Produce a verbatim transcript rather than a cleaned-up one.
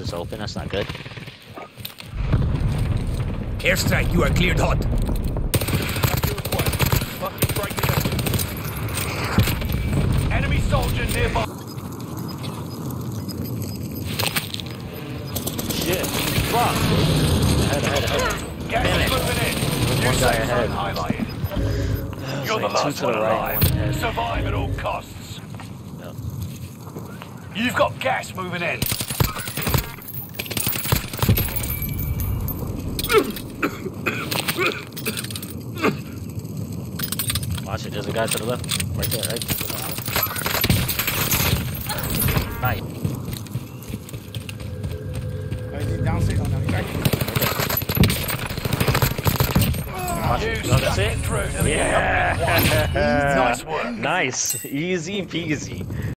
was open. That's not good. Airstrike, you are cleared hot. Enemy soldier nearby. Shit. Fuck. Ahead, ahead, ahead. Gas Damn is it. moving in. There's New one guy safe ahead. zone highlighted. You're like the two last to one the right, alive. one ahead. Survive at all costs. Yep. You've got gas moving in. Watch it. There's a guy to the left. Right there, right to the left. Nice. Oh, is he downstairs? Oh, no, he's right here. Watch You it. No, that's stuck it. it through to the Yeah. end. Nice work. Nice. Easy peasy.